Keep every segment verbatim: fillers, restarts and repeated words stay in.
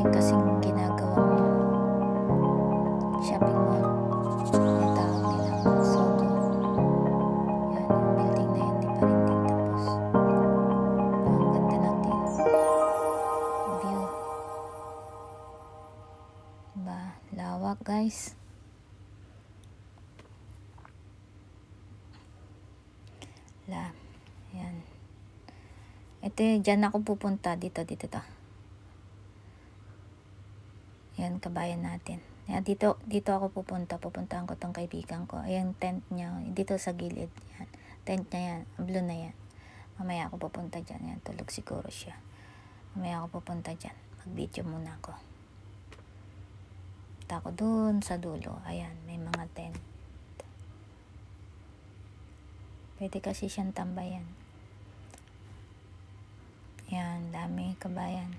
kasing ginagawang shopping mall. Yung tawag nilang Sogo. Yan, yung building na yan, di pa rin din tapos. Ang ganda ng din view. Diba? Lawak, guys. La. Yan. Ito, dyan ako pupunta. Dito, dito to. Yan, kabayan natin. Yan, dito, dito ako pupunta. Pupuntahan ko tong kaibigan ko. Ayan, tent niya. Dito sa gilid. Yan. Tent niya yan. Blue na yan. Mamaya ako pupunta dyan. Yan, tulog siguro siya. Mamaya ako pupunta dyan. Mag-video muna ako. Punta ako dun sa dulo. Ayan, may mga tent. Pwede kasi siyang tambayan. Yan, dami kabayan.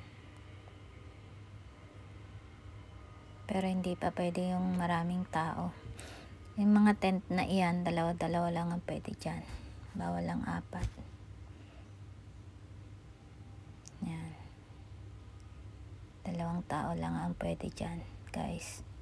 Pero hindi pa pwede yung maraming tao. Yung mga tent na iyan, dalawa-dalawa lang ang pwede dyan. Bawal lang apat. Yan. Dalawang tao lang ang pwede dyan, guys.